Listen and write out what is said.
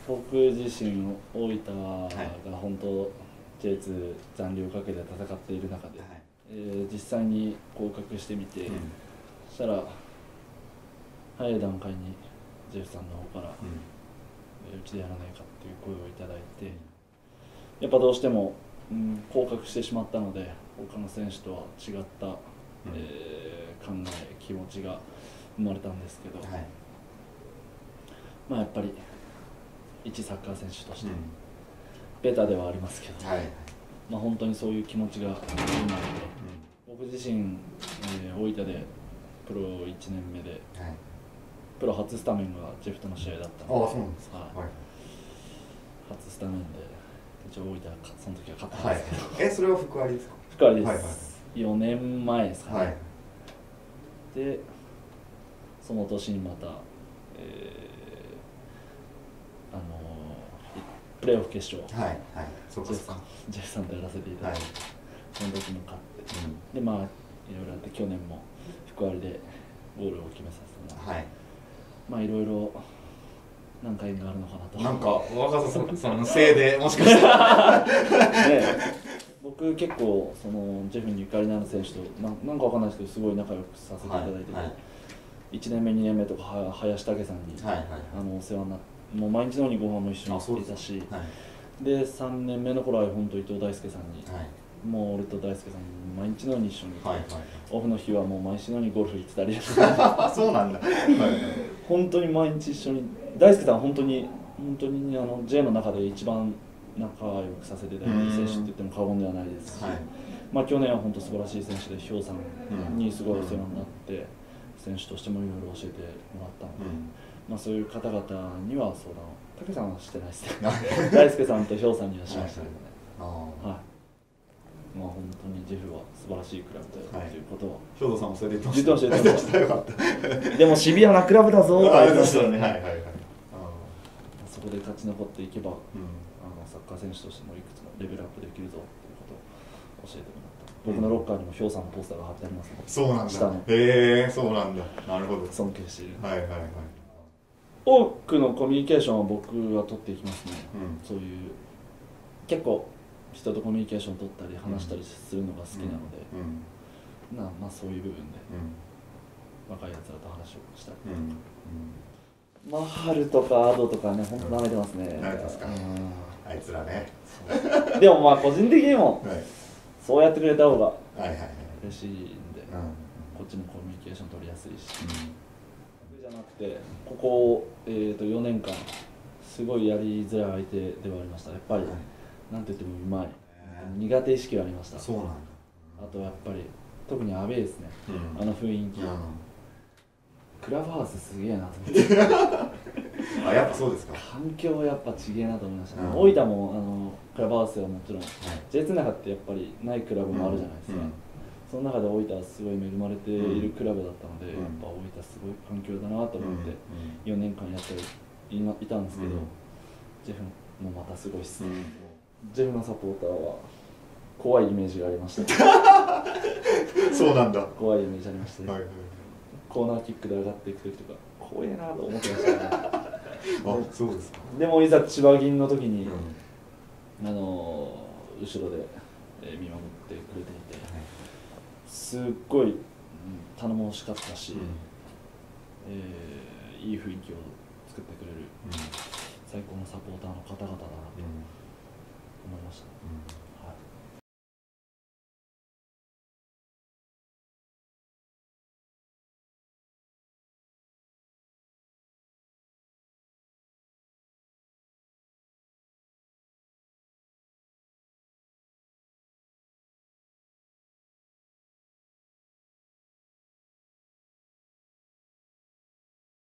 僕自身大分が本当 J2 残留かけて戦っている中で、実際に合格してみて、そしたら早い段階にジェフさんの方から、うちでやらないかっていう声をいただいて、やっぱどうしても、降格してしまったので他の選手とは違った、考え気持ちが生まれたんですけど、まあやっぱり一サッカー選手として、ベタではありますけど、まあ本当にそういう気持ちが生まれて、僕自身、大分でプロ1年目で、プロ初スタメンがジェフとの試合だったので、初スタメンで一応大分その時は勝ったんですけど、 それは福割ですか？ 福割です、4年前ですかね、でその年にまた、プレーオフ決勝、ジェフさんとやらせていただいて、その時も勝って、でまあいろいろあって去年も福割でゴールを決めさせてもらって、まあいろいろ何か縁があるのかなと。 なんか若狭さんのせいでもしかしたら僕結構そのジェフにゆかりのある選手となんかわかんないですけどすごい仲良くさせていただいてて、1年目2年目とか林武さんにお世話になって。もう毎日のようにご飯も一緒に行っていたし、で3年目の頃は本当伊藤大輔さんに、もう俺と大輔さんに毎日のように一緒に、オフの日はもう毎日のようにゴルフ行ってたりそうなんだ本当に毎日一緒に、大輔さんは本当に J の中で一番仲良くさせていただいた選手って言っても過言ではないですし、まあ去年は本当素晴らしい選手で氷さんにすごいお世話になって、選手としてもいろいろ教えてもらったので。まあそういう方々には相談を、武さんはしてないですね大輔さんと氷さんにはしましたけどね。まあ本当にジェフは素晴らしいクラブだよということを兵頭さんもそれで言ってましたでもシビアなクラブだぞと言ってましたよね。そこで勝ち残っていけば、サッカー選手としてもいくつもレベルアップできるぞということを教えてもらった。僕のロッカーにも氷さんのポスターが貼ってありますので。 そうなんだ。へえ、そうなんだ。なるほど。 尊敬している。多くのコミュニケーションを僕は取っていきますね。そういう結構人とコミュニケーションを取ったり話したりするのが好きなので、まあそういう部分で若いやつらと話をしたりとか、マハルとかアドとかね、本当舐めてますね。 舐めてますか。あいつらね。 でもまあ個人的にもそうやってくれた方が嬉しいんで、こっちもコミュニケーション取りやすいし。じゃなくて、ここ、4年間すごいやりづらい相手ではありました。やっぱり、なんといってもうまい、苦手意識がありました。 そうなんだ。 あとやっぱり特にアウェーですね、あの雰囲気、クラブハウスすげえなと思ってやっぱそうですか。 環境やっぱちげえなと思いました。大分もクラブハウスはもちろん J2 の中ってやっぱりないクラブもあるじゃないですか。その中で大分はすごい恵まれているクラブだったので、やっぱ大分すごい環境だなと思って4年間やっていたんですけど、ジェフもまたすごいっすね。ジェフのサポーターは怖いイメージがありました。 そうなんだ。 怖いイメージありましたね。コーナーキックで上がっていく時とか怖いなと思ってましたね。 そうですか。 でもいざ千葉銀の時に後ろで見守ってくれていて、すっごい頼もしかったし、いい雰囲気を作ってくれる最高のサポーターの方々だなと思いました。